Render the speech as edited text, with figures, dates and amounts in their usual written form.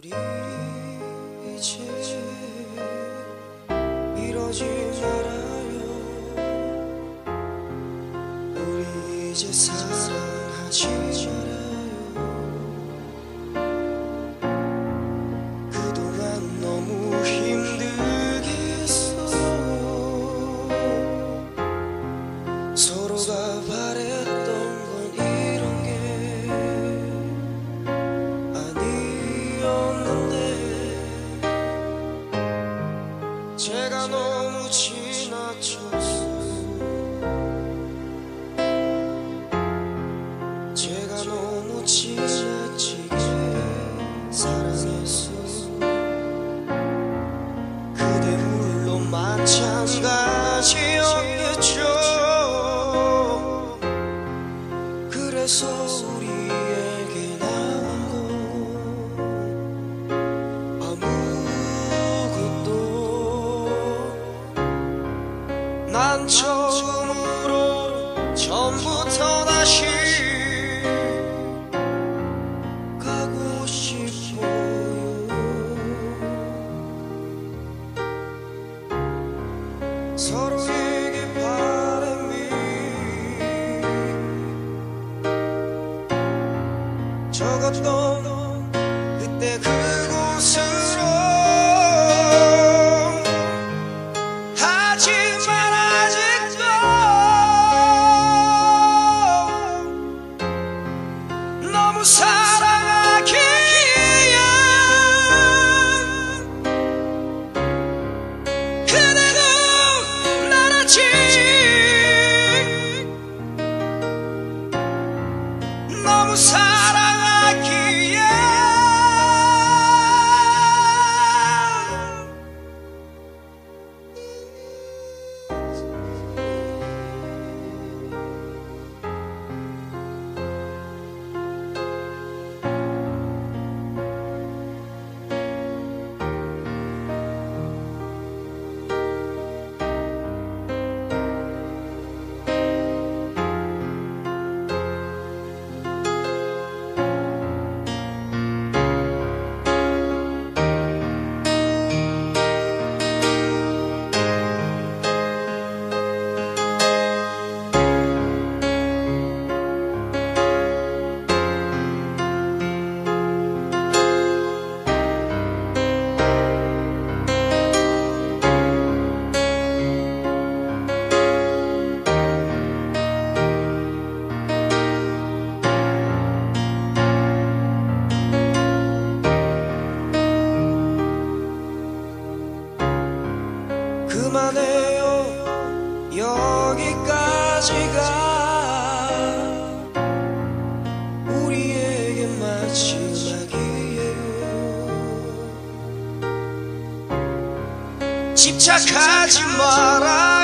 우리 이제 이러지 말아요. 우리 이제 사랑하지 말아요. 그동안 너무 힘들게 했어요. 서로가 바랬던 건 이런 게 아니었는데 제가 너무 지나쳤어요. 제가 너무 지나치게 사랑했어. 그대 물론 마찬가지였겠죠. 그래서 우리에게 남은 건 아무것도. 난 처음으로 처음부터 다시 가고 싶어요. 서로에게 바람이 적었던 그때 그곳으로. 하지만 아직도 너무 사랑하기에 그대도 날 아직 너무 사랑하기에. 그만해요. 여기까지가 우리에게 마지막이에요. 집착하지 말아요.